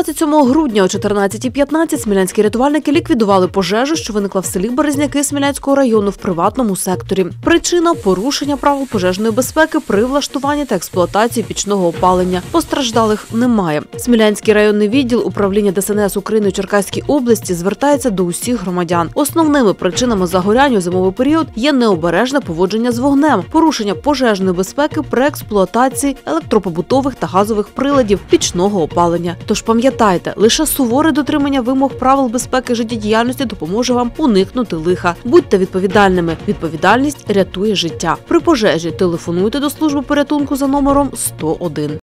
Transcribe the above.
27 грудня о 14:15 смілянські рятувальники ліквідували пожежу, що виникла в селі Березняки Смілянського району в приватному секторі. Причина – порушення правил пожежної безпеки при влаштуванні та експлуатації пічного опалення. Постраждалих немає. Смілянський районний відділ управління ДСНС України у Черкаській області звертається до усіх громадян. Основними причинами загоряння у зимовий період є необережне поводження з вогнем, порушення пожежної безпеки при експлуатації електропобутових та газових приладів пічного опалення. Тож пам'ятайте, лише суворе дотримання вимог правил безпеки життєдіяльності допоможе вам уникнути лиха. Будьте відповідальними. Відповідальність рятує життя. При пожежі телефонуйте до служби порятунку за номером 101.